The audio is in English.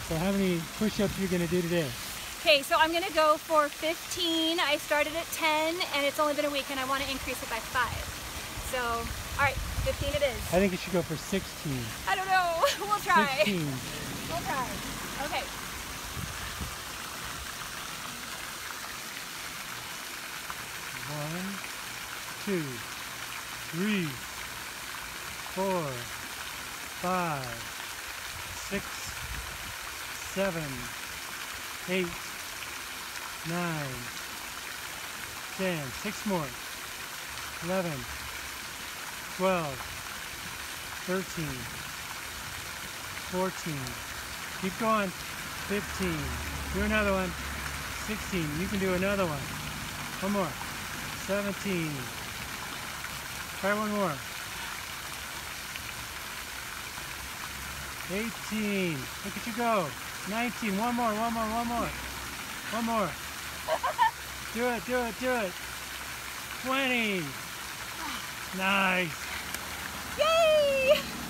So how many push-ups are you going to do today? Okay, so I'm going to go for 15. I started at 10 and it's only been a week and I want to increase it by 5. So, all right, 15 it is. I think you should go for 16. I don't know. We'll try. 16. We'll try. Okay. One, two, three, 4, 5, 6, 7, 8, 9, 10. 6 more. 11, 12, 13, 14. Keep going. 15. Do another one. 16. You can do another one. One more. 17. Try one more. 18. Look at you go. 19. One more. One more. Do it. 20. Nice. Yay!